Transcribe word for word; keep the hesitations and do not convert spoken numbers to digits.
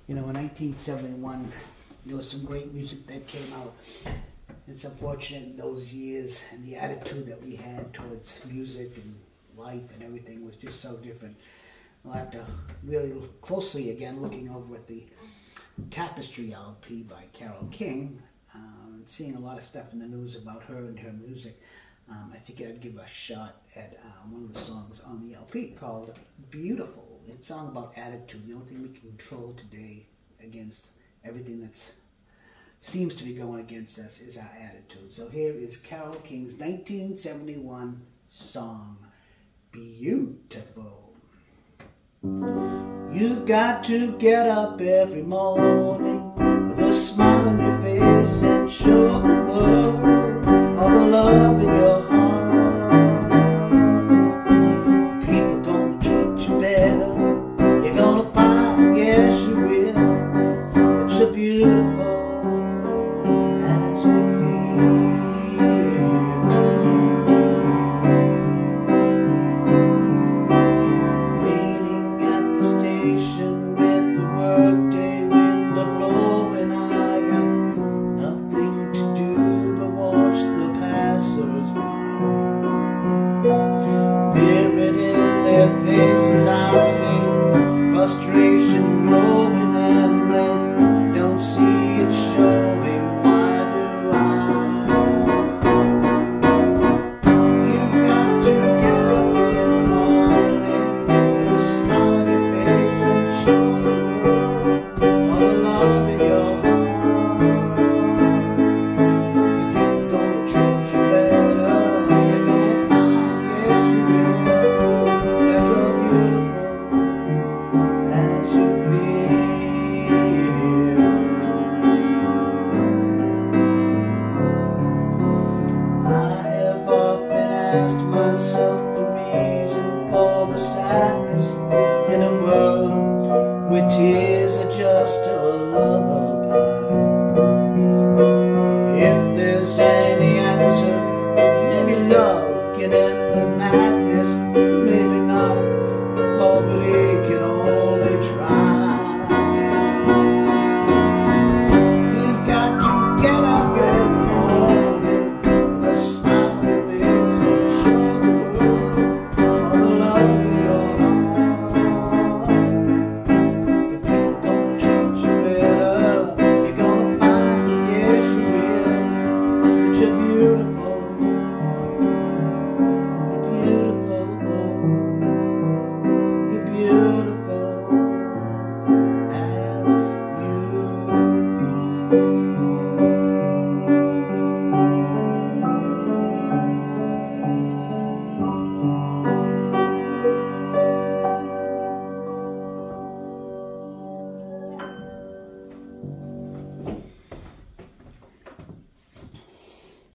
You know, in nineteen seventy-one, there was some great music that came out. It's unfortunate in those years, and the attitude that we had towards music and life and everything was just so different. Well, after really look closely again, looking over at the Tapestry L P by Carole King, um, seeing a lot of stuff in the news about her and her music, um, I think I'd give a shot at um, one of the songs on the L P called Beautiful. It's a song about attitude. The only thing we can control today against everything that seems to be going against us is our attitude. So here is Carole King's nineteen seventy-one song, Beautiful. You've got to get up every morning with a smile on your face and show the world all the love in your heart. People gonna treat you better. You're gonna find, yes you will, that you're beautiful as you feel. Waiting at the station with the workday window blowing, I got nothing to do but watch the passers-by. Mirrored in their faces I see frustration growing, and they don't see it showing. Why do I? You've got to get up in the morning with a smile on your face and show the world all the love in your heart. The people gonna treat you better. You're gonna find, yes you will, that you're beautiful as you feel. I have often asked myself the reason for the sadness in a world where tears